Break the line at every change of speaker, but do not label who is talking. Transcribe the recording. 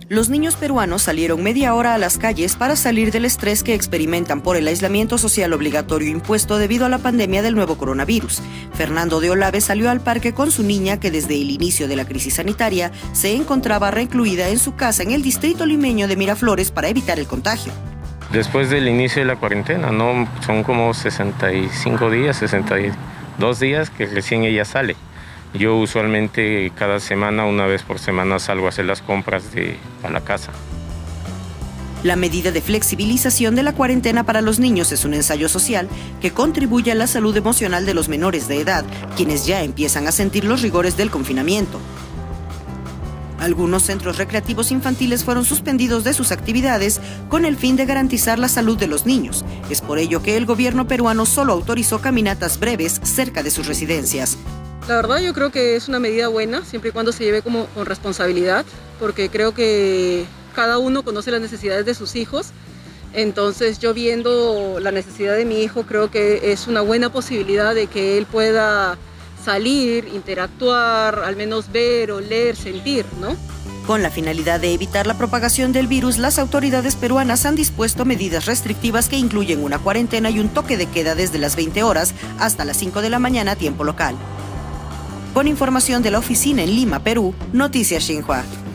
Los niños peruanos salieron media hora a las calles para salir del estrés que experimentan por el aislamiento social obligatorio impuesto debido a la pandemia del nuevo coronavirus. Fernando de Olave salió al parque con su niña que desde el inicio de la crisis sanitaria se encontraba recluida en su casa en el distrito limeño de Miraflores para evitar el contagio.
Después del inicio de la cuarentena, ¿no? Son como 65 días, 62 días que recién ella sale. Yo usualmente cada semana, una vez por semana, salgo a hacer las compras a la casa.
La medida de flexibilización de la cuarentena para los niños es un ensayo social que contribuye a la salud emocional de los menores de edad, quienes ya empiezan a sentir los rigores del confinamiento. Algunos centros recreativos infantiles fueron suspendidos de sus actividades con el fin de garantizar la salud de los niños. Es por ello que el gobierno peruano solo autorizó caminatas breves cerca de sus residencias.
La verdad yo creo que es una medida buena, siempre y cuando se lleve con responsabilidad, porque creo que cada uno conoce las necesidades de sus hijos. Entonces yo viendo la necesidad de mi hijo creo que es una buena posibilidad de que él pueda salir, interactuar, al menos ver, oler, sentir, ¿no?
Con la finalidad de evitar la propagación del virus, las autoridades peruanas han dispuesto medidas restrictivas que incluyen una cuarentena y un toque de queda desde las 20 horas hasta las 5 de la mañana, tiempo local. Con información de la oficina en Lima, Perú, Noticias Xinhua.